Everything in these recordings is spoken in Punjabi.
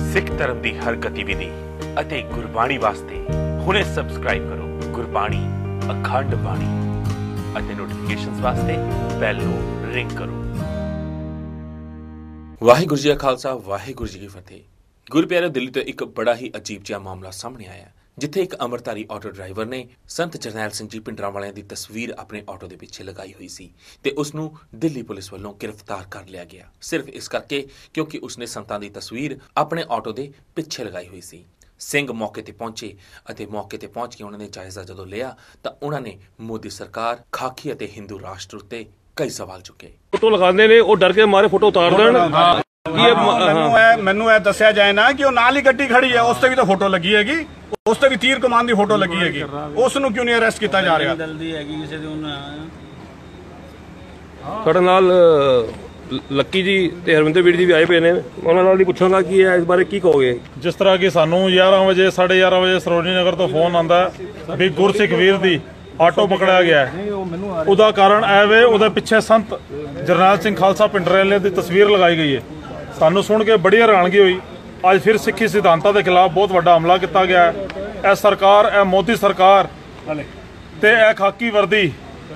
सिख धर्म की हर गतिविधि ਅਤੇ ਗੁਰਬਾਣੀ ਵਾਸਤੇ ਹੁਣੇ ਸਬਸਕ੍ਰਾਈਬ ਕਰੋ ਗੁਰਬਾਣੀ ਅਖੰਡ ਬਾਣੀ ਅਤੇ ਨੋਟੀਫਿਕੇਸ਼ਨਸ ਵਾਸਤੇ ਬੈਲ ਨੂੰ ਰਿੰਗ ਕਰੋ। ਵਾਹਿਗੁਰੂ ਜੀ ਕਾ ਖਾਲਸਾ ਵਾਹਿਗੁਰੂ ਜੀ ਕੀ ਫਤਿਹ। ਗੁਰਪਿਆਰੇ ਦਿੱਲੀ ਤੋਂ ਇੱਕ ਬੜਾ ਹੀ ਅਜੀਬ ਜਿਹਾ ਮਾਮਲਾ ਸਾਹਮਣੇ ਆਇਆ ਜਿੱਥੇ ਇੱਕ ਅੰਮ੍ਰਿਤਧਾਰੀ ਆਟੋ ਡਰਾਈਵਰ ਨੇ ਸੰਤ ਜਰਨੈਲ ਸਿੰਘ ਜੀ ਭਿੰਡਰਾਂਵਾਲਿਆਂ ਦੀ ਤਸਵੀਰ ਆਪਣੇ ਆਟੋ ਦੇ ਪਿੱਛੇ ਲਗਾਈ ਹੋਈ ਸੀ ਤੇ ਉਸ ਨੂੰ ਦਿੱਲੀ ਪੁਲਿਸ ਵੱਲੋਂ ਗ੍ਰਿਫਤਾਰ ਕਰ ਲਿਆ ਗਿਆ ਸਿਰਫ ਇਸ ਕਰਕੇ ਕਿਉਂਕਿ ਉਸਨੇ ਸੰਤਾਂ ਦੀ ਤਸਵੀਰ ਆਪਣੇ ਆਟੋ ਦੇ ਪਿੱਛੇ ਲਗਾਈ ਹੋਈ ਸੀ। ਸਿੰਘ ਮੌਕੇ ਤੇ ਪਹੁੰਚੇ ਅਤੇ ਮੌਕੇ ਤੇ ਪਹੁੰਚ ਕੇ ਉਹਨਾਂ ਨੇ ਜਾਇਜ਼ਾ ਜਦੋਂ ਲਿਆ ਤਾਂ ਉਹਨਾਂ ਨੇ ਮੋਦੀ ਸਰਕਾਰ, ਖਾਕੀ ਅਤੇ ਹਿੰਦੂ ਰਾਸ਼ਟਰ ਉੱਤੇ ਕਈ ਸਵਾਲ ਚੁੱਕੇ। ਫੋਟੋ ਲਗਾਉਂਦੇ ਨੇ ਉਹ ਡਰ ਕੇ ਮਾਰੇ ਫੋਟੋ ਉਤਾਰ ਦੇਣ। ਮੈਨੂੰ ਇਹ ਦੱਸਿਆ ਜਾਏ ਨਾ ਕਿ ਉਹ ਨਾਲ ਹੀ ਗੱਡੀ ਖੜੀ ਹੈ, ਉਸ ਤੇ ਵੀ ਤਾਂ ਫੋਟੋ ਲੱਗੀ ਹੈਗੀ, ਉਸ ਤੇ ਵੀ ਤੀਰ ਕਮਾਨ ਦੀ ਫੋਟੋ ਲੱਗੀ ਹੈਗੀ, ਉਸ ਨੂੰ ਕਿਉਂ ਨਹੀਂ ਅਰੈਸਟ ਕੀਤਾ ਜਾ ਰਿਹਾ? ਜਲਦੀ ਹੈਗੀ ਕਿਸੇ ਦੀ ਸਾਡੇ ਨਾਲ ਲੱਕੀ ਜੀ ਤੇ ਹਰਵਿੰਦਰ ਵੀਰ ਜੀ ਵੀ ਆਏ ਪਏ ਨੇ, ਉਹਨਾਂ ਨਾਲ ਵੀ ਪੁੱਛਾਂਗਾ ਕਿ ਇਸ ਬਾਰੇ ਕੀ ਕਹੋਗੇ। ਜਿਸ ਤਰ੍ਹਾਂ ਕਿ ਸਾਨੂੰ 11 ਵਜੇ 11:30 ਵਜੇ ਸਰੋਜਨੀ ਨਗਰ ਤੋਂ ਫੋਨ ਆਂਦਾ ਵੀ ਗੁਰਸਿੱਖ ਵੀਰ ਦੀ ਆਟੋ ਪਕੜਿਆ ਗਿਆ ਹੈ। ਉਹਦਾ ਕਾਰਨ ਇਹ ਵੇ ਉਹਦੇ ਪਿੱਛੇ ਸੰਤ ਜਰਨੈਲ ਸਿੰਘ ਖਾਲਸਾ ਭਿੰਡਰਾਂਵਾਲੇ ਦੀ ਤਸਵੀਰ ਲਗਾਈ ਗਈ ਹੈ। ਸਾਨੂੰ ਸੁਣ ਕੇ ਬੜੀ ਹੈਰਾਨਗੀ ਹੋਈ। ਅੱਜ ਫਿਰ ਸਿੱਖੀ ਸਿਧਾਂਤਾਂ ਦੇ ਖਿਲਾਫ ਬਹੁਤ ਵੱਡਾ ਹਮਲਾ ਕੀਤਾ ਗਿਆ ਹੈ। ਇਹ ਸਰਕਾਰ, ਇਹ ਮੋਦੀ ਸਰਕਾਰ ਤੇ ਇਹ ਖਾਕੀ ਵਰਦੀ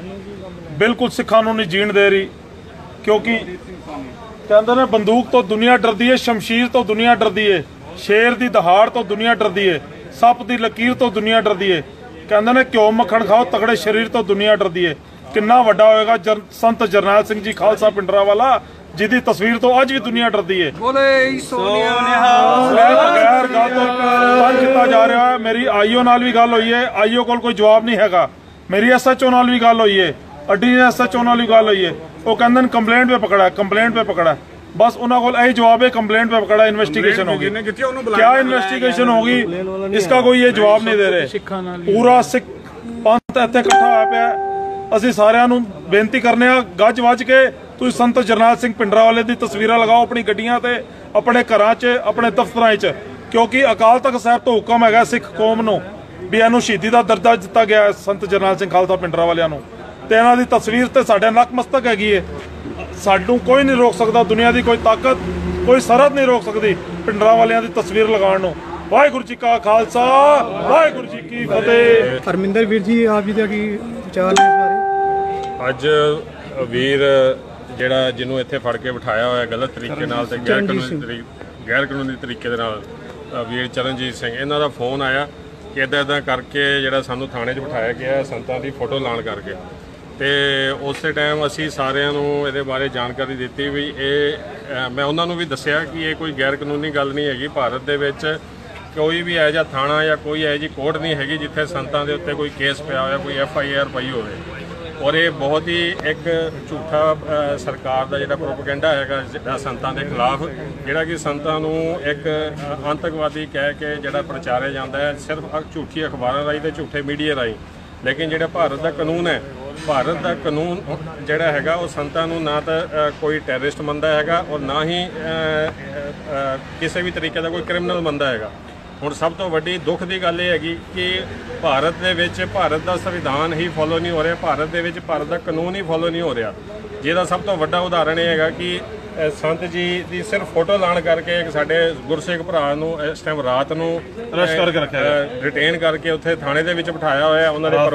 ਬਿਲਕੁਲ ਸਿੱਖਾਂ ਨੂੰ ਨਹੀਂ ਜੀਣ ਦੇ ਰਹੀ, ਕਿਉਂਕਿ ਕਹਿੰਦੇ ਨੇ ਬੰਦੂਕ ਤੋਂ ਦੁਨੀਆ ਡਰਦੀ ਹੈ, ਸ਼ਮਸ਼ੀਰ ਤੋਂ ਦੁਨੀਆ ਡਰਦੀ ਹੈ, ਸ਼ੇਰ ਦੀ ਦਹਾੜ ਤੋਂ ਦੁਨੀਆ ਡਰਦੀ ਹੈ, ਸੱਪ ਦੀ ਲਕੀਰ ਤੋਂ ਦੁਨੀਆ ਡਰਦੀ ਹੈ। ਕਹਿੰਦੇ ਨੇ ਘਿਓ ਮੱਖਣ ਖਾਓ ਤਗੜੇ ਸਰੀਰ ਤੋਂ ਦੁਨੀਆ ਡਰਦੀ ਹੈ। ਕਿੰਨਾ ਵੱਡਾ ਹੋਏਗਾ ਸੰਤ ਜਰਨੈਲ ਸਿੰਘ ਜੀ ਖਾਲਸਾ ਭਿੰਡਰਾਂਵਾਲਾ ਜਿਹਦੀ ਤਸਵੀਰ ਤੋਂ ਅੱਜ ਵੀ ਦੁਨੀਆ ਡਰਦੀ ਹੈ। ਬੋਲੇ ਸੋਨਿਆ ਬਗੈਰ ਗੱਲ ਤੋਂ ਬੰਦ ਕੀਤਾ ਜਾ ਰਿਹਾ ਹੈ। ਮੇਰੀ ਆਈਓ ਨਾਲ ਵੀ ਗੱਲ ਹੋਈ ਹੈ, ਆਈਓ ਕੋਲ ਕੋਈ ਜਵਾਬ ਨਹੀਂ ਹੈਗਾ। ਮੇਰੀ ਐਸਐਚਓ ਨਾਲ ਵੀ ਗੱਲ ਹੋਈ ਹੈ, ਅੱਡੀ ਐਸਐਚਓ ਨਾਲ ਵੀ ਗੱਲ ਹੋਈ है। वो कहते हैं कंप्लेंट पे पकड़ा है, कंप्लेंट पे पकड़ा है। बस उन्होंने को यही जवाब है, कंप्लेंट पे पकड़ा, इन्वेस्टिगेशन होगी। क्या इन्वेस्टिगेशन होगी इसका कोई ये जवाब नहीं दे रहे। पूरा सिख पंथ इत्थे इकट्ठा होया पिया। ਅਸੀਂ ਸਾਰਿਆਂ ਨੂੰ ਬੇਨਤੀ ਕਰਨੇ ਆ ਗੱਜ ਵੱਜ ਕੇ ਤੁਸੀਂ ਸੰਤ ਜਰਨੈਲ ਸਿੰਘ ਭਿੰਡਰਾਂਵਾਲੇ ਦੀ ਤਸਵੀਰਾਂ ਲਗਾਓ ਆਪਣੀ ਗੱਡੀਆਂ ਤੇ, ਆਪਣੇ ਘਰਾਂ 'ਚ, ਆਪਣੇ ਦਫ਼ਤਰਾਂ 'ਚ, ਕਿਉਂਕਿ ਅਕਾਲ ਤਖਤ ਸਾਹਿਬ ਤੋਂ ਹੁਕਮ ਹੈਗਾ ਸਿੱਖ ਕੌਮ ਨੂੰ ਵੀ ਇਹਨੂੰ ਸ਼ਹੀਦੀ ਦਾ ਦਰਜਾ ਦਿੱਤਾ ਗਿਆ ਹੈ ਸੰਤ ਜਰਨੈਲ ਸਿੰਘ ਖਾਲਸਾ ਭਿੰਡਰਾਂਵਾਲਿਆਂ ਨੂੰ, ਤੇ ਇਹਨਾਂ ਦੀ ਤਸਵੀਰ ਤੇ ਸਾਡੇ ਨਤਮਸਤਕ ਹੈਗੀ ਹੈ। ਸਾਨੂੰ ਕੋਈ ਨਹੀਂ ਰੋਕ ਸਕਦਾ, ਦੁਨੀਆ ਦੀ ਕੋਈ ਤਾਕਤ, ਕੋਈ ਸਰਹੱਦ ਨਹੀਂ ਰੋਕ ਸਕਦੀ ਭਿੰਡਰਾਂਵਾਲਿਆਂ ਦੀ ਤਸਵੀਰ ਲਗਾਉਣ ਨੂੰ। ਵਾਹਿਗੁਰੂ ਜੀ ਕਾ ਖਾਲਸਾ ਵਾਹਿਗੁਰੂ ਜੀ ਕੀ ਫਤਿਹ। ਹਰਮਿੰਦਰ ਵੀਰ ਜੀ ਆਪ ਜੀ ਦਾ ਕੀ ਵਿਚਾਰ ਹੈ ਇਸ ਬਾਰੇ? ਅੱਜ ਵੀਰ ਜਿਹੜਾ ਜਿਹਨੂੰ ਇੱਥੇ ਫੜ ਕੇ ਬਿਠਾਇਆ ਹੋਇਆ ਗਲਤ ਤਰੀਕੇ ਨਾਲ ਤੇ ਗੈਰ ਕਾਨੂੰਨੀ ਤਰੀਕੇ ਦੇ ਨਾਲ ਵੀਰ ਚਰਨਜੀਤ ਸਿੰਘ, ਇਹਨਾਂ ਦਾ ਫੋਨ ਆਇਆ ਕਿ ਇੱਦਾਂ ਕਰਕੇ ਜਿਹੜਾ ਸਾਨੂੰ ਥਾਣੇ 'ਚ ਬਿਠਾਇਆ ਗਿਆ ਸੰਤਾਂ ਦੀ ਫੋਟੋ ਲਾਉਣ ਕਰਕੇ, ਤੇ ਉਸੇ ਟਾਈਮ ਅਸੀਂ ਸਾਰਿਆਂ ਨੂੰ ਇਹਦੇ ਬਾਰੇ ਜਾਣਕਾਰੀ ਦਿੱਤੀ ਵੀ ਇਹ ਮੈਂ ਉਹਨਾਂ ਨੂੰ ਵੀ ਦੱਸਿਆ ਕਿ ਇਹ ਕੋਈ ਗੈਰ ਕਾਨੂੰਨੀ ਗੱਲ ਨਹੀਂ ਹੈਗੀ। ਭਾਰਤ ਦੇ ਵਿੱਚ ਕੋਈ ਵੀ ਇਹੋ ਜਿਹਾ ਥਾਣਾ ਜਾਂ ਕੋਈ ਇਹੋ ਜਿਹੀ ਕੋਰਟ ਨਹੀਂ ਹੈਗੀ ਜਿੱਥੇ ਸੰਤਾਂ ਦੇ ਉੱਤੇ ਕੋਈ ਕੇਸ ਪਿਆ ਹੋਇਆ, ਕੋਈ FIR ਪਈ ਹੋਵੇ। ਔਰ ਇਹ ਬਹੁਤ ਹੀ ਇੱਕ ਝੂਠਾ ਸਰਕਾਰ ਦਾ ਜਿਹੜਾ ਪ੍ਰੋਪੇਗੈਂਡਾ ਹੈਗਾ ਸੰਤਾਂ ਦੇ ਖਿਲਾਫ, ਜਿਹੜਾ ਕਿ ਸੰਤਾਂ ਨੂੰ ਇੱਕ ਆਤੰਕਵਾਦੀ ਕਹਿ ਕੇ ਜਿਹੜਾ ਪ੍ਰਚਾਰਿਆ ਜਾਂਦਾ ਹੈ ਸਿਰਫ ਝੂਠੀ ਅਖਬਾਰਾਂ ਰਾਹੀਂ ਤੇ ਝੂਠੇ ਮੀਡੀਆ ਰਾਹੀਂ। ਲੇਕਿਨ ਜਿਹੜਾ ਭਾਰਤ ਦਾ ਕਾਨੂੰਨ ਹੈ, ਭਾਰਤ ਦਾ ਕਾਨੂੰਨ ਜਿਹੜਾ ਹੈਗਾ ਉਹ ਸੰਤਾਂ ਨੂੰ ਨਾ ਤਾਂ ਕੋਈ ਟੈਰਰਿਸਟ ਮੰਨਦਾ ਹੈਗਾ ਔਰ ਨਾ ਹੀ ਕਿਸੇ ਵੀ ਤਰੀਕੇ ਦਾ ਕੋਈ ਕ੍ਰਿਮੀਨਲ ਮੰਨਦਾ ਹੈਗਾ। ਹੁਣ ਸਭ ਤੋਂ ਵੱਡੀ ਦੁੱਖ ਦੀ ਗੱਲ ਇਹ ਹੈਗੀ ਕਿ ਭਾਰਤ ਦੇ ਵਿੱਚ ਭਾਰਤ ਦਾ ਸੰਵਿਧਾਨ ਹੀ ਫੋਲੋ ਨਹੀਂ ਹੋ ਰਿਹਾ, ਭਾਰਤ ਦੇ ਵਿੱਚ ਭਾਰਤ ਦਾ ਕਾਨੂੰਨ ਹੀ ਫੋਲੋ ਨਹੀਂ ਹੋ ਰਿਹਾ। ਜਿਹਦਾ ਸਭ ਤੋਂ ਵੱਡਾ ਉਦਾਹਰਣ ਇਹ ਹੈਗਾ ਕਿ ਸੰਤ ਜੀ ਦੀ ਸਿਰਫ ਫੋਟੋ ਲਾਉਣ ਕਰਕੇ ਇੱਕ ਸਾਡੇ ਗੁਰਸਿੱਖ ਭਰਾ ਨੂੰ ਇਸ ਟਾਈਮ ਰਾਤ ਨੂੰ ਅਰੈਸਟ ਕਰਕੇ ਰੱਖਿਆ, ਰਿਟੇਨ ਕਰਕੇ ਉੱਥੇ ਥਾਣੇ ਦੇ ਵਿੱਚ ਬਿਠਾਇਆ ਹੋਇਆ।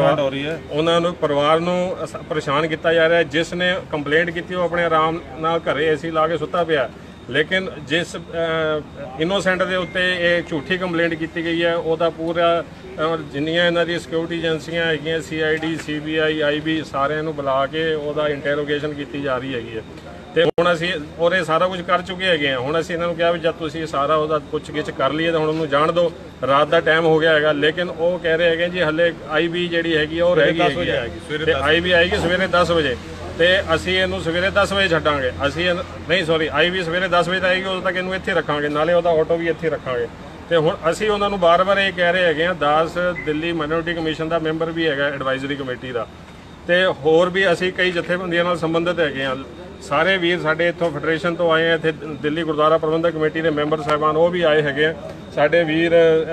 ਉਹਨਾਂ ਨੂੰ ਪਰਿਵਾਰ ਨੂੰ ਪਰੇਸ਼ਾਨ ਕੀਤਾ ਜਾ ਰਿਹਾ। ਜਿਸ ਨੇ ਕੰਪਲੇਂਟ ਕੀਤੀ ਉਹ ਆਪਣੇ ਆਰਾਮ ਨਾਲ ਘਰੇ AC ਲਾ ਕੇ ਸੁੱਤਾ ਪਿਆ, ਲੇਕਿਨ ਜਿਸ ਇਨੋਸੈਂਟ ਦੇ ਉੱਤੇ ਇਹ ਝੂਠੀ ਕੰਪਲੇਂਟ ਕੀਤੀ ਗਈ ਹੈ ਉਹਦਾ ਪੂਰਾ ਜਿੰਨੀਆਂ ਇਹਨਾਂ ਦੀ ਸਿਕਿਉਰਿਟੀ ਏਜੰਸੀਆਂ ਹੈਗੀਆਂ CID, CBI, IB ਸਾਰਿਆਂ ਨੂੰ ਬੁਲਾ ਕੇ ਉਹਦਾ ਇੰਟਰੋਗੇਸ਼ਨ ਕੀਤੀ ਜਾ ਰਹੀ ਹੈਗੀ ਹੈ। ਤੇ ਹੁਣ ਅਸੀਂ ਇਹ ਸਾਰਾ ਕੁਝ ਕਰ ਚੁੱਕੇ ਹੈਗੇ ਹਾਂ। ਹੁਣ ਅਸੀਂ ਇਹਨਾਂ ਨੂੰ ਕਿਹਾ ਵੀ ਜਦ ਤੁਸੀਂ ਸਾਰਾ ਉਹਦਾ ਪੁੱਛਗਿੱਛ ਕਰ ਲਈਏ ਤਾਂ ਹੁਣ ਉਹਨੂੰ ਜਾਣ ਦਿਓ, ਰਾਤ ਦਾ ਟਾਈਮ ਹੋ ਗਿਆ ਹੈਗਾ। ਲੇਕਿਨ ਉਹ ਕਹਿ ਰਹੇ ਹੈਗੇ ਜੀ ਹਲੇ IB ਜਿਹੜੀ ਹੈਗੀ ਉਹ ਰਹਿ ਗਈ ਹੈਗੀ ਤੇ IB ਆਏਗੀ ਸਵੇਰੇ 10 ਵਜੇ ਤੇ ਅਸੀਂ ਇਹਨੂੰ ਸਵੇਰੇ 10 ਵਜੇ ਛੱਡਾਂਗੇ। ਅਸੀਂ ਨਹੀਂ ਸੌਰੀ IB ਸਵੇਰੇ 10 ਵਜੇ ਆਏਗੀ, ਉਦੋਂ ਤੱਕ ਇਹਨੂੰ ਇੱਥੇ ਰੱਖਾਂਗੇ, ਨਾਲੇ ਉਹਦਾ ਆਟੋ ਵੀ ਇੱਥੇ ਰੱਖਾਂਗੇ। ਤੇ ਹੁਣ ਅਸੀਂ ਉਹਨਾਂ ਨੂੰ ਬਾਰ-ਬਾਰ ਇਹ ਕਹਿ ਰਹੇ ਹੈਗੇ ਹਾਂ। ਦਾਸ ਦਿੱਲੀ ਮਾਈਨੋਰਿਟੀ ਕਮਿਸ਼ਨ ਦਾ ਮੈਂਬਰ ਵੀ ਹੈਗਾ ਐਡਵਾਈਜ਼ਰੀ ਕਮੇਟੀ ਦਾ, ਤੇ ਹੋਰ ਵੀ ਅਸੀਂ ਕਈ ਜਥੇਬੰਦੀਆਂ ਨਾਲ ਸੰਬੰਧਿਤ ਹੈਗੇ ਹਾਂ। ਸਾਰੇ ਵੀਰ ਸਾਡੇ ਇੱਥੋਂ ਫੈਡਰੇਸ਼ਨ ਤੋਂ ਆਏ ਆ, ਇੱਥੇ ਦਿੱਲੀ ਗੁਰਦੁਆਰਾ ਪ੍ਰਬੰਧਕ ਕਮੇਟੀ ਦੇ ਮੈਂਬਰ ਸਾਹਿਬਾਨ ਉਹ ਵੀ ਆਏ ਹੈਗੇ ਆ। ਸਾਡੇ ਵੀਰ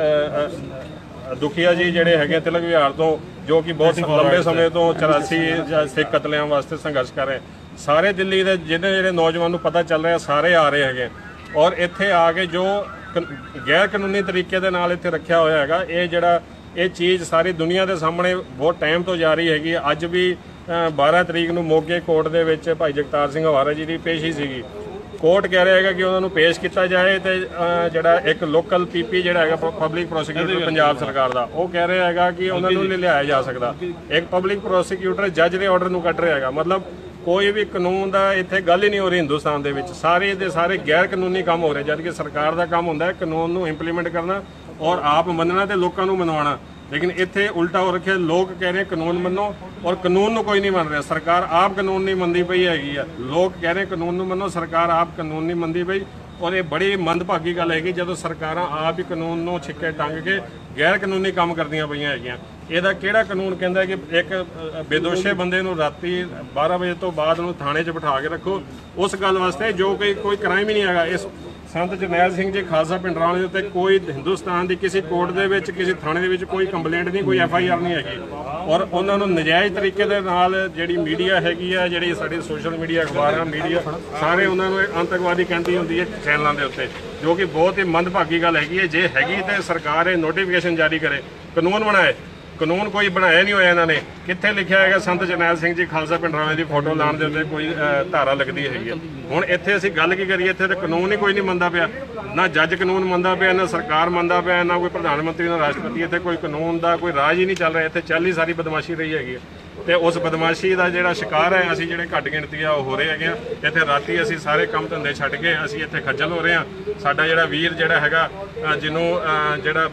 ਦੁਖੀਆ ਜੀ ਜਿਹੜੇ ਹੈਗੇ ਤਿਲਕ ਵਿਹਾਰ ਤੋਂ, ਜੋ ਕਿ ਬਹੁਤ ਲੰਬੇ ਸਮੇਂ ਤੋਂ 84 ਸਿੱਖ ਕਤਲੇਆਮ ਵਾਸਤੇ ਸੰਘਰਸ਼ ਕਰ ਰਹੇ, ਸਾਰੇ ਦਿੱਲੀ ਦੇ ਜਿਹੜੇ ਨੌਜਵਾਨ ਨੂੰ ਪਤਾ ਚੱਲ ਰਿਹਾ ਸਾਰੇ ਆ ਰਹੇ ਹੈਗੇ। ਔਰ ਇੱਥੇ ਆ ਕੇ ਜੋ ਗੈਰ ਕਾਨੂੰਨੀ ਤਰੀਕੇ ਦੇ ਨਾਲ ਇੱਥੇ ਰੱਖਿਆ ਹੋਇਆ ਹੈਗਾ। ਇਹ ਚੀਜ਼ ਸਾਰੀ ਦੁਨੀਆ ਦੇ ਸਾਹਮਣੇ ਬਹੁਤ ਟਾਈਮ ਤੋਂ ਜਾਰੀ ਹੈਗੀ। ਅੱਜ ਵੀ 12 ਤਰੀਕ ਨੂੰ ਮੋਗੇ ਕੋਰਟ ਦੇ ਵਿੱਚ ਭਾਈ ਜਗਤਾਰ ਸਿੰਘ ਹਵਾਰਾ ਜੀ ਦੀ ਪੇਸ਼ੀ ਸੀਗੀ। ਕੋਰਟ ਕਹਿ ਰਿਹਾ ਹੈਗਾ ਕਿ ਉਹਨਾਂ ਨੂੰ ਪੇਸ਼ ਕੀਤਾ ਜਾਏ ਤੇ ਜਿਹੜਾ ਇੱਕ ਲੋਕਲ ਪੀਪੀ ਜਿਹੜਾ ਹੈਗਾ ਪਬਲਿਕ ਪ੍ਰੋਸੀਕਿਊਟਰ ਪੰਜਾਬ ਸਰਕਾਰ ਦਾ, ਉਹ ਕਹਿ ਰਿਹਾ ਹੈਗਾ ਕਿ ਉਹਨਾਂ ਨੂੰ ਨਹੀਂ ਲਿਆਇਆ ਜਾ ਸਕਦਾ। ਇੱਕ ਪਬਲਿਕ ਪ੍ਰੋਸੀਕਿਊਟਰ ਜੱਜ ਦੇ ਆਰਡਰ ਨੂੰ ਕੱਢ ਰਿਹਾ ਹੈਗਾ। ਮਤਲਬ ਕੋਈ ਵੀ ਕਾਨੂੰਨ ਦਾ ਇੱਥੇ ਗੱਲ ਹੀ ਨਹੀਂ ਹੋ ਰਹੀ ਹਿੰਦੁਸਤਾਨ ਦੇ ਵਿੱਚ। ਸਾਰੇ ਦੇ ਸਾਰੇ ਗੈਰ ਕਾਨੂੰਨੀ ਕੰਮ ਹੋ ਰਹੇ, ਜਦ ਕਿ ਸਰਕਾਰ ਦਾ ਕੰਮ ਹੁੰਦਾ ਹੈ ਕਾਨੂੰਨ ਨੂੰ ਇੰਪਲੀਮੈਂਟ ਕਰਨਾ ਔਰ ਆਪ ਮੰਨਣਾ ਤੇ ਲੋਕਾਂ ਨੂੰ ਮਨਵਾਉਣਾ। ਲੇਕਿਨ ਇੱਥੇ ਉਲਟਾ ਹੋ ਰੱਖਿਆ, ਲੋਕ ਕਹਿ ਰਹੇ ਕਾਨੂੰਨ ਮੰਨੋ ਔਰ ਕਾਨੂੰਨ ਨੂੰ ਕੋਈ ਨਹੀਂ ਮੰਨ ਰਿਹਾ। ਸਰਕਾਰ ਆਪ ਕਾਨੂੰਨ ਨਹੀਂ ਮੰਨਦੀ ਪਈ ਹੈਗੀ ਆ। ਲੋਕ ਕਹਿ ਰਹੇ ਕਾਨੂੰਨ ਨੂੰ ਮੰਨੋ, ਸਰਕਾਰ ਆਪ ਕਾਨੂੰਨ ਨਹੀਂ ਮੰਨਦੀ ਪਈ। ਔਰ ਇਹ ਬੜੀ ਮੰਦਭਾਗੀ ਗੱਲ ਹੈਗੀ ਜਦੋਂ ਸਰਕਾਰਾਂ ਆਪ ਹੀ ਕਾਨੂੰਨ ਨੂੰ ਛਿੱਕੇ ਟੰਗ ਕੇ ਗੈਰ ਕਾਨੂੰਨੀ ਕੰਮ ਕਰਦੀਆਂ ਪਈਆਂ ਹੈਗੀਆਂ। ਇਹਦਾ ਕਿਹੜਾ ਕਾਨੂੰਨ ਕਹਿੰਦਾ ਕਿ ਇੱਕ ਬੇਦੋਸ਼ੇ ਬੰਦੇ ਨੂੰ ਰਾਤੀ 12 ਵਜੇ ਤੋਂ ਬਾਅਦ ਉਹਨੂੰ ਥਾਣੇ 'ਚ ਬਿਠਾ ਕੇ ਰੱਖੋ, ਉਸ ਗੱਲ ਵਾਸਤੇ ਜੋ ਕਿ ਕੋਈ ਕ੍ਰਾਈਮ ਹੀ ਨਹੀਂ ਹੈਗਾ। ਇਸ ਸੰਤ ਜਰਨੈਲ ਸਿੰਘ ਜੀ ਖਾਲਸਾ ਪਿੰਡਰਾਂਵਾਲੇ ਦੇ ਉੱਤੇ ਕੋਈ ਹਿੰਦੁਸਤਾਨ ਦੀ ਕਿਸੇ ਕੋਰਟ ਦੇ ਵਿੱਚ ਕਿਸੇ ਥਾਣੇ ਦੇ ਵਿੱਚ ਕੋਈ ਕੰਪਲੇਂਟ ਨਹੀਂ, ਕੋਈ FIR ਨਹੀਂ ਹੈਗੀ। ਔਰ ਉਹਨਾਂ ਨੂੰ ਨਜਾਇਜ਼ ਤਰੀਕੇ ਦੇ ਨਾਲ ਜਿਹੜੀ ਮੀਡੀਆ ਹੈਗੀ ਆ, ਜਿਹੜੀ ਸਾਡੀ ਸੋਸ਼ਲ ਮੀਡੀਆ ਅਖਬਾਰਾਂ ਮੀਡੀਆ ਸਾਰੇ ਉਹਨਾਂ ਨੂੰ ਆਤੰਕਵਾਦੀ ਕਹਿੰਦੀ ਹੁੰਦੀ ਹੈ ਚੈਨਲਾਂ ਦੇ ਉੱਤੇ, ਜੋ ਕਿ ਬਹੁਤ ਹੀ ਮੰਦਭਾਗੀ ਗੱਲ ਹੈਗੀ ਹੈ। ਜੇ ਹੈਗੀ ਤੇ ਸਰਕਾਰ ਇਹ ਨੋਟੀਫਿਕੇਸ਼ਨ ਜਾਰੀ ਕਰੇ, ਕਾਨੂੰਨ ਬਣਾਏ। ਕਾਨੂੰਨ ਕੋਈ ਬਣਾਇਆ ਨਹੀਂ ਹੋਇਆ ਇਹਨਾਂ ਨੇ। ਕਿੱਥੇ ਲਿਖਿਆ ਹੈਗਾ ਸੰਤ ਜਰਨੈਲ ਸਿੰਘ ਜੀ ਖਾਲਸਾ ਪਿੰਡਰਾਂਵਾਲੇ ਦੀ ਫੋਟੋ ਲਾਉਣ ਦੇ ਉੱਤੇ ਕੋਈ ਧਾਰਾ ਲੱਗਦੀ ਹੈਗੀ ਆ। ਹੁਣ ਇੱਥੇ ਅਸੀਂ ਗੱਲ ਕੀ ਕਰੀਏ, ਇੱਥੇ ਤਾਂ ਕਾਨੂੰਨ ਹੀ ਕੋਈ ਨਹੀਂ ਮੰਨਦਾ ਪਿਆ। ਨਾ ਜੱਜ ਕਾਨੂੰਨ ਮੰਨਦਾ ਪਿਆ, ਨਾ ਸਰਕਾਰ ਮੰਨਦਾ ਪਿਆ, ਨਾ ਕੋਈ ਪ੍ਰਧਾਨ ਮੰਤਰੀ ਨਾ ਰਾਸ਼ਟਰਪਤੀ। ਇੱਥੇ ਕੋਈ ਕਾਨੂੰਨ ਦਾ ਕੋਈ ਰਾਜ ਹੀ ਨਹੀਂ ਚੱਲ ਰਿਹਾ। ਇੱਥੇ ਚੱਲ ਹੀ ਸਾਰੀ ਬਦਮਾਸ਼ੀ ਰਹੀ ਹੈਗੀ ਤੇ ਉਸ ਬਦਮਾਸ਼ੀ ਦਾ ਜਿਹੜਾ ਸ਼ਿਕਾਰ ਹੈ ਅਸੀਂ ਜਿਹੜੇ ਘੱਟ ਗਿਣਤੀ ਆ ਉਹ ਹੋ ਰਹੇ ਹੈਗੇ ਆ। ਇੱਥੇ ਰਾਤੀ ਅਸੀਂ ਸਾਰੇ ਕੰਮ ਧੰਦੇ ਛੱਡ ਕੇ ਅਸੀਂ ਇੱਥੇ ਖੱਜਲ ਹੋ ਰਹੇ ਹਾਂ। ਸਾਡਾ ਜਿਹੜਾ ਵੀਰ ਜਿਹੜਾ ਹੈਗਾ ਜਿਹਨੂੰ ਜਿਹੜਾ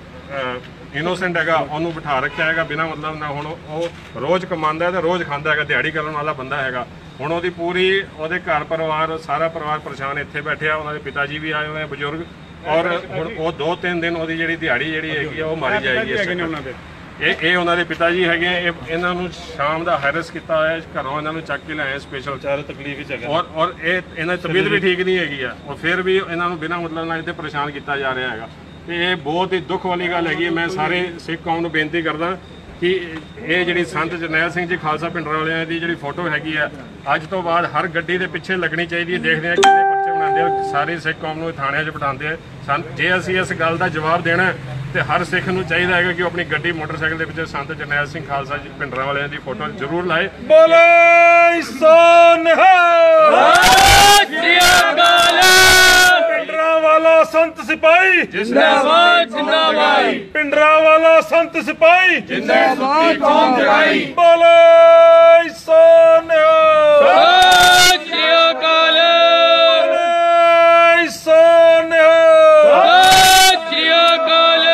ਇਨੋਸੈਂਟ ਹੈਗਾ ਉਹਨੂੰ ਬਿਠਾ ਰੱਖਿਆ ਹੈਗਾ ਬਿਨਾਂ ਮਤਲਬ ਨਾ। ਹੁਣ ਉਹ ਰੋਜ਼ ਕਮਾਉਂਦਾ ਤੇ ਰੋਜ਼ ਖਾਂਦਾ ਹੈਗਾ, ਦਿਹਾੜੀ ਕਰਨ ਵਾਲਾ ਬੰਦਾ ਹੈਗਾ। ਹੁਣ ਉਹਦੀ ਪੂਰੀ ਉਹਦੇ ਘਰ ਪਰਿਵਾਰ ਸਾਰਾ ਪਰਿਵਾਰ ਪਰੇਸ਼ਾਨ ਇੱਥੇ ਬੈਠਿਆ। ਉਹਨਾਂ ਦੇ ਪਿਤਾ ਜੀ ਵੀ ਆਏ ਹੋਏ ਬਜ਼ੁਰਗ ਔਰ ਹੁਣ ਉਹ 2-3 ਦਿਨ ਉਹਦੀ ਜਿਹੜੀ ਦਿਹਾੜੀ ਜਿਹੜੀ ਹੈਗੀ ਆ ਉਹ ਮਾਰੀ ਜਾਏਗੀ। ਇਹ ਉਹਨਾਂ ਦੇ ਪਿਤਾ ਜੀ ਹੈਗੇ। ਇਹਨਾਂ ਨੂੰ ਸ਼ਾਮ ਦਾ ਹੈਰਸ ਕੀਤਾ ਹੋਇਆ, ਘਰੋਂ ਇਹਨਾਂ ਨੂੰ ਚੱਕ ਕੇ ਲਿਆਏ ਸਪੈਸ਼ਲ। ਚਾਰ ਤਕਲੀਫ ਵਿੱਚ ਹੈਗਾ ਔਰ ਇਹ ਇਹਨਾਂ ਦੀ ਤਬੀਅਤ ਵੀ ਠੀਕ ਨਹੀਂ ਹੈਗੀ ਆ ਔਰ ਫਿਰ ਵੀ ਇਹਨਾਂ ਨੂੰ ਬਿਨਾਂ ਮਤਲਬ ਨਾਲ ਇੱਥੇ ਪਰੇਸ਼ਾਨ ਕੀਤਾ ਜਾ ਰਿਹਾ ਹੈਗਾ। ਤੇ ਇਹ ਬਹੁਤ ਹੀ ਦੁੱਖ ਵਾਲੀ ਗੱਲ ਹੈਗੀ। ਮੈਂ ਸਾਰੇ ਸਿੱਖ ਕੌਮ ਨੂੰ ਬੇਨਤੀ ਕਰਦਾ ਕਿ ਇਹ ਜਿਹੜੀ ਸੰਤ ਜਰਨੈਲ ਸਿੰਘ ਜੀ ਖਾਲਸਾ ਪਿੰਡਰਾਂਵਾਲਿਆਂ ਦੀ ਜਿਹੜੀ ਫੋਟੋ ਹੈਗੀ ਆ, ਅੱਜ ਤੋਂ ਬਾਅਦ ਹਰ ਗੱਡੀ ਦੇ ਪਿੱਛੇ ਲੱਗਣੀ ਚਾਹੀਦੀ ਹੈ। ਦੇਖਦੇ ਆ ਕਿੰਨੇ ਪਰਚੇ ਬਣਾਉਂਦੇ ਆ, ਸਾਰੀ ਸਿੱਖ ਕੌਮ ਨੂੰ ਥਾਣਿਆਂ 'ਚ ਬਿਠਾਉਂਦੇ ਆ। ਜੇ ਅਸੀਂ ਇਸ ਗੱਲ ਦਾ ਜਵਾਬ ਦੇਣਾ ਤੇ ਹਰ ਸਿੱਖ ਨੂੰ ਚਾਹੀਦਾ ਹੈਗਾ ਕਿ ਉਹ ਆਪਣੀ ਗੱਡੀ ਮੋਟਰਸਾਈਕਲ ਦੇ ਪਿੱਛੇ ਸੰਤ ਜਰਨੈਲ ਸਿੰਘ ਖਾਲਸਾ ਜੀ ਪਿੰਡਰਾਂਵਾਲਿਆਂ ਦੀ ਫੋਟੋ ਜ਼ਰੂਰ ਲਾਏ। ਬੋਲੇ ਸੋ ਨਿਹਾਲ। ਪਿੰਡਰਾਂਵਾਲਾ ਸੰਤ ਸਿਪਾਹੀ ਜਿੰਦਾਬਾਦ ਜਿੰਦਾਬਾਦ। ਪਿੰਡਰਾਂਵਾਲਾ ਸੰਤ ਸਿਪਾਹੀ ਜਿੰਦਾਬਾਦ ਕੌਮ ਜਗਾਈ। ਬੋਲੇ ਸੋ ਨਿਹਾਲ। ਸਤਿ ਸ੍ਰੀ ਅਕਾਲ। ਬੋਲੇ ਸੋ ਨਿਹਾਲ। ਸਤਿ ਸ੍ਰੀ ਅਕਾਲ।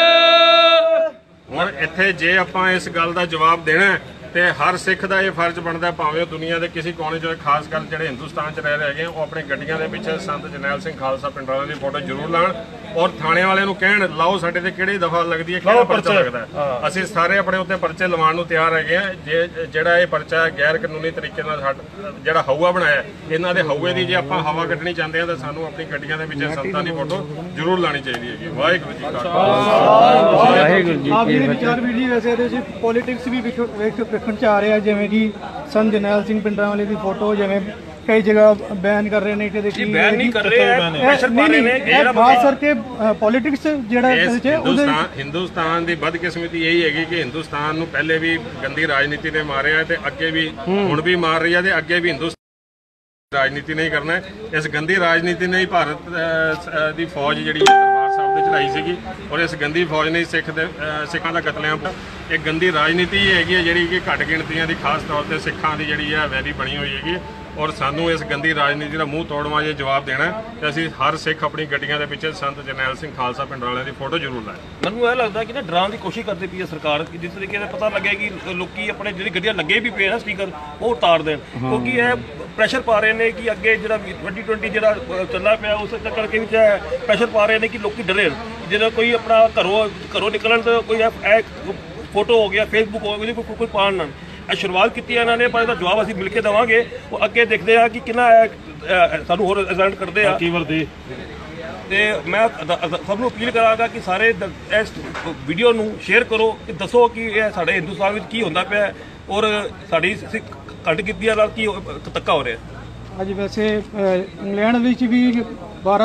ਹੁਣ ਇੱਥੇ ਜੇ ਆਪਾਂ ਇਸ ਗੱਲ ਦਾ ਜਵਾਬ ਦੇਣਾ ਤੇ ਹਰ ਸਿੱਖ ਦਾ ਇਹ ਫਰਜ਼ ਬਣਦਾ, ਭਾਵੇਂ ਉਹ ਦੁਨੀਆ ਦੇ ਕਿਸੇ ਕੋਨੇ 'ਚ, ਖਾਸ ਕਰ ਜਿਹੜੇ ਹਿੰਦੁਸਤਾਨ 'ਚ ਰਹਿ ਰਹੇ ਹੈਗੇ, ਉਹ ਆਪਣੀ ਗੱਡੀਆਂ ਦੇ ਪਿੱਛੇ ਸੰਤ ਜਰਨੈਲ ਸਿੰਘ ਖਾਲਸਾ ਪਿੰਡਰਾਂਵਾਲੇ ਦੀ ਫੋਟੋ ਜ਼ਰੂਰ ਲਾਉਣ ਔਰ ਥਾਣੇ ਵਾਲਿਆਂ ਨੂੰ ਕਹਿਣ ਲਾਓ ਸਾਡੇ ਤੇ ਕਿਹੜੀ ਦਫਾ ਲੱਗਦੀ ਹੈ, ਕਿਹੜਾ ਪਰਚਾ ਲੱਗਦਾ। ਅਸੀਂ ਸਾਰੇ ਆਪਣੇ ਉੱਤੇ ਪਰਚੇ ਲਵਾਉਣ ਨੂੰ ਤਿਆਰ ਹੈਗੇ ਆ। ਜਿਹੜਾ ਇਹ ਪਰਚਾ ਗੈਰ ਕਾਨੂੰਨੀ ਤਰੀਕੇ ਨਾਲ ਜਿਹੜਾ ਹਊਆ ਬਣਾਇਆ, ਇਹਨਾਂ ਦੇ ਹਊਏ ਦੀ ਜੇ ਆਪਾਂ ਹਵਾ ਕੱਢਣੀ ਚਾਹੁੰਦੇ ਆ ਤਾਂ ਸਾਨੂੰ ਆਪਣੀ ਗੱਡੀਆਂ ਦੇ ਪਿੱਛੇ ਸੰਤਾਂ ਦੀ ਫੋਟੋ ਜ਼ਰੂਰ ਲਾਉਣੀ ਚਾਹੀਦੀ ਹੈਗੀ। ਵਾਹਿਗੁਰੂ ਜੀ ਕਾ ਖਾਲਸਾ ਵਾਹਿਗੁਰੂ ਜੀ ਆਪ ਜਿਹੜੇ ਵਿਚਾਰ ਵੀਡੀਓ ਵੈਸੇ ਇਹਦੇ ਵਿੱਚ ਪੋਲਿਟਿਕਸ ਵੀ ਵੇਖਣ ਚ ਆ ਰਿਹਾ, ਜਿਵੇਂ ਕਿ ਸੰਤ ਜਰਨੈਲ ਸਿੰਘ ਪਿੰਡਰਾਂਵਾਲੇ ਦੀ ਫੋਟੋ ਜਿਵੇਂ ਕਈ ਜਗ੍ਹਾ ਬੈਨ ਕਰ ਰਹੇ ਨੇ ਕਿ ਦੇਖੀ ਬੈਨ ਨਹੀਂ ਕਰ ਰਹੇ ਹੈ, ਪ੍ਰੈਸ਼ਰ ਪਾ ਰਹੇ ਨੇ। ਇਹ ਖਾਸ ਕਰਕੇ ਪੋਲਿਟਿਕਸ ਜਿਹੜਾ ਇਹਦੇ ਚ ਹਿੰਦੁਸਤਾਨ ਦੀ ਬਦਕਿਸਮਤੀ ਇਹੀ ਹੈਗੀ ਕਿ ਹਿੰਦੁਸਤਾਨ ਨੂੰ ਪਹਿਲੇ ਵੀ ਗੰਦੀ ਰਾਜਨੀਤੀ ਨੇ ਮਾਰਿਆ ਤੇ ਅੱਗੇ ਵੀ ਹੁਣ ਵੀ ਮਾਰ ਰਹੀ ਹੈ ਤੇ ਅੱਗੇ ਵੀ ਹਿੰਦੁਸਤਾਨ ਰਾਜਨੀਤੀ ਨਹੀਂ ਕਰਨਾ ਹੈ। ਇਸ ਗੰਦੀ ਰਾਜਨੀਤੀ ਨੇ ਹੀ ਭਾਰਤ ਦੀ ਫੌਜ ਜਿਹੜੀ ਦਰਬਾਰ ਸਾਹਿਬ ਤੇ ਚੜਾਈ ਸੀਗੀ ਔਰ ਇਸ ਗੰਦੀ ਫੌਜ ਨੇ ਸਿੱਖਾਂ ਦਾ ਕਤਲੇਆਮ। ਇਹ ਗੰਦੀ ਰਾਜਨੀਤੀ ਹੀ ਹੈਗੀ ਹੈ ਜਿਹੜੀ ਕਿ ਘੱਟ ਗਿਣਤੀਆਂ ਦੀ ਖਾਸ ਤੌਰ ਤੇ ਸਿੱਖਾਂ ਦੀ ਜਿਹੜੀ ਹੈ ਵੈਰੀ ਬਣੀ ਹੋਈ ਹੈਗੀ ਔਰ ਸਾਨੂੰ ਇਸ ਗੰਦੀ ਰਾਜਨੀਤੀ ਦਾ ਮੂੰਹ ਤੋੜਵਾ ਜੇ ਜਵਾਬ ਦੇਣਾ ਤੇ ਅਸੀਂ ਹਰ ਸਿੱਖ ਆਪਣੀ ਗੱਡੀਆਂ ਦੇ ਪਿੱਛੇ ਸੰਤ ਜਰਨੈਲ ਸਿੰਘ ਖਾਲਸਾ ਪਿੰਡਰਾਂਵਾਲਿਆਂ ਦੀ ਫੋਟੋ ਜ਼ਰੂਰ ਲਾਏ। ਮੈਨੂੰ ਇਹ ਲੱਗਦਾ ਕਿ ਨਾ ਡਰਾਉਣ ਦੀ ਕੋਸ਼ਿਸ਼ ਕਰਦੀ ਪਈ ਹੈ ਸਰਕਾਰ, ਕਿ ਜਿਸ ਤਰੀਕੇ ਦਾ ਪਤਾ ਲੱਗਿਆ ਕਿ ਲੋਕੀ ਆਪਣੇ ਜਿਹੜੀ ਗੱਡੀਆਂ ਲੱਗੇ ਵੀ ਪਏ ਨਾ ਸਪੀਕਰ ਉਹ ਉਤਾਰ ਦੇਣ, ਕਿਉਂਕਿ ਇਹ ਪ੍ਰੈਸ਼ਰ ਪਾ ਰਹੇ ਨੇ ਕਿ ਅੱਗੇ ਜਿਹੜਾ 2020 ਜਿਹੜਾ ਚੱਲਦਾ ਪਿਆ ਉਸ ਚੱਕਰ ਕੇ ਵਿੱਚ ਪ੍ਰੈਸ਼ਰ ਪਾ ਰਹੇ ਨੇ ਕਿ ਲੋਕੀ ਡਰੇ। ਜਦੋਂ ਕੋਈ ਆਪਣਾ ਘਰੋਂ ਨਿਕਲਣ ਤਾਂ ਕੋਈ ਫੋਟੋ ਹੋ ਗਿਆ, ਫੇਸਬੁੱਕ ਹੋ ਗਿਆ, ਕੋਈ ਪਾਣ ਨਾ। ਸ਼ੁਰੂਆਤ ਕੀਤੀ ਇਹਨਾਂ ਨੇ, ਪਰ ਇਹਦਾ ਜਵਾਬ ਅਸੀਂ ਮਿਲ ਕੇ ਦੇਵਾਂਗੇ। ਉਹ ਅੱਗੇ ਦੇਖਦੇ ਆ ਕਿ ਕਿੰਨਾ ਸਾਨੂੰ ਹੋਰ ਰਿਜ਼ਲਟ ਕਰਦੇ ਆ ਕੀ ਵਰਦੀ। ਤੇ ਮੈਂ ਸਭ ਨੂੰ ਅਪੀਲ ਕਰਾਂਗਾ ਕਿ ਸਾਰੇ ਇਸ ਵੀਡੀਓ ਨੂੰ ਸ਼ੇਅਰ ਕਰੋ, ਕਿ ਦੱਸੋ ਕਿ ਇਹ ਸਾਡੇ ਹਿੰਦੁਸਤਾਨ ਵਿੱਚ ਕੀ ਹੁੰਦਾ ਪਿਆ ਔਰ ਸਾਡੀ ਘੱਟ ਗਿਣਤੀਆਂ ਨਾਲ ਕੀ ਧੱਕਾ ਹੋ ਰਿਹਾ। ਅੱਜ ਵੈਸੇ ਇੰਗਲੈਂਡ ਵਿੱਚ ਵੀ 12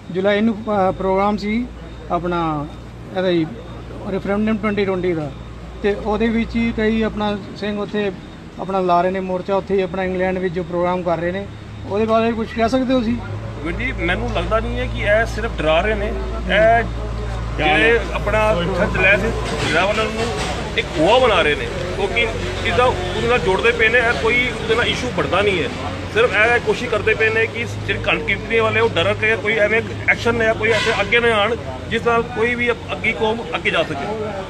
ਜੁਲਾਈ ਨੂੰ ਪ੍ਰੋਗਰਾਮ ਸੀ ਆਪਣਾ ਇਹਦਾ ਜੀ ਰੈਫਰੈਂਡਮ 2020 ਦਾ, ਤੇ ਉਹਦੇ ਵਿੱਚ ਹੀ ਕਈ ਆਪਣਾ ਸਿੰਘ ਉੱਥੇ ਆਪਣਾ ਲਾ ਰਹੇ ਨੇ ਮੋਰਚਾ, ਉੱਥੇ ਹੀ ਆਪਣਾ ਇੰਗਲੈਂਡ ਵਿੱਚ ਜੋ ਪ੍ਰੋਗਰਾਮ ਕਰ ਰਹੇ ਨੇ, ਉਹਦੇ ਬਾਰੇ ਕੁਝ ਕਹਿ ਸਕਦੇ ਹੋ ਤੁਸੀਂ? ਵੀਰ ਜੀ ਮੈਨੂੰ ਲੱਗਦਾ ਨਹੀਂ ਹੈ ਕਿ ਇਹ ਸਿਰਫ ਡਰਾ ਰਹੇ ਨੇ, ਇਹ ਜਿਹੜੇ ਆਪਣਾ ਜਰਨੈਲ ਸਿੰਘ ਵਾਲਿਆਂ ਨੂੰ ਇੱਕ ਹੋਆ ਬਣਾ ਰਹੇ ਨੇ, ਕਿਉਂਕਿ ਇਸਦਾ ਉਹਦੇ ਨਾਲ ਜੋੜਦੇ ਪਏ ਨੇ। ਇਹ ਕੋਈ ਉਹਦੇ ਨਾਲ ਇਸ਼ੂ बढ़ਦਾ ਨਹੀਂ ਹੈ, ਸਿਰਫ ਇਹ ਕੋਸ਼ਿਸ਼ ਕਰਦੇ ਪਏ ਨੇ ਕਿ ਜਿਹੜੇ ਕਣਕ ਕੀਮਤੀ ਵਾਲੇ ਉਹ ਡਰ ਕੇ ਕੋਈ ਐਵੇਂ ਐਕਸ਼ਨ ਜਾਂ ਕੋਈ ਐਸੇ ਅੱਗੇ ਨਾ ਆਉਣ ਜਿਸ ਨਾਲ ਕੋਈ ਵੀ ਅੱਗੀ ਕੌਮ ਅੱਗੇ ਜਾ ਸਕੇ।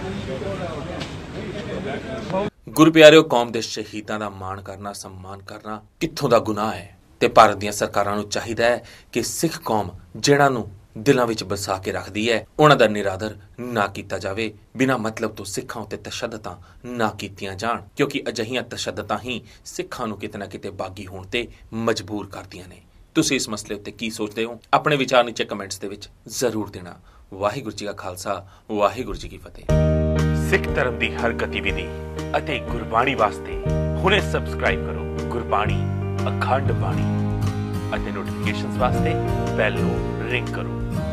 ਗੁਰੂ ਪਿਆਰਿਓ, ਕੌਮ ਦੇ ਸ਼ਹੀਦਾਂ ਦਾ ਮਾਣ ਕਰਨਾ, ਸਨਮਾਨ ਕਰਨਾ ਕਿੱਥੋਂ ਦਾ ਗੁਨਾਹ ਹੈ, ਤੇ ਭਾਰਤ ਦੀਆਂ ਸਰਕਾਰਾਂ ਨੂੰ ਚਾਹੀਦਾ ਹੈ ਕਿ ਸਿੱਖ ਕੌਮ ਜਿਹਨਾਂ ਨੂੰ ਦਿਲਾਂ ਵਿੱਚ ਵਸਾ ਕੇ ਰੱਖਦੀ ਹੈ ਉਹਨਾਂ ਦਾ ਨਿਰਾਦਰ ਨਾ ਕੀਤਾ ਜਾਵੇ, ਬਿਨਾਂ ਮਤਲਬ ਤੋਂ ਸਿੱਖਾਂ ਉੱਤੇ ਤਸ਼ੱਦਦਾਂ ਨਾ ਕੀਤੀਆਂ ਜਾਣ, ਕਿਉਂਕਿ ਅਜਿਹੀਆਂ ਤਸ਼ੱਦਦਾਂ ਹੀ ਸਿੱਖਾਂ ਨੂੰ ਕਿਤੇ ਨਾ ਕਿਤੇ ਬਾਗੀ ਹੋਣ ਤੇ ਮਜਬੂਰ ਕਰਦੀਆਂ ਨੇ। ਤੁਸੀਂ ਇਸ ਮਸਲੇ ਉੱਤੇ ਕੀ ਸੋਚਦੇ ਹੋ? ਆਪਣੇ ਵਿਚਾਰ ਨੀਚੇ ਕਮੈਂਟਸ ਦੇ ਵਿੱਚ ਜ਼ਰੂਰ ਦੇਣਾ। ਵਾਹਿਗੁਰੂ ਜੀ ਕਾ ਖਾਲਸਾ, ਵਾਹਿਗੁਰੂ ਜੀ ਕੀ ਫਤਿਹ। ਸਿੱਖ ਧਰਮ ਦੀ ਹਰ ਗਤੀਵਿਧੀ ਅਤੇ ਗੁਰਬਾਣੀ ਵਾਸਤੇ ਹੁਣੇ ਸਬਸਕ੍ਰਾਈਬ ਕਰੋ ਗੁਰਬਾਣੀ ਅਖੰਡ ਬਾਣੀ ਅਤੇ ਨੋਟੀਫਿਕੇਸ਼ਨਸ ਵਾਸਤੇ ਬੈਲ ਨੂੰ ਰਿੰਗ ਕਰੋ।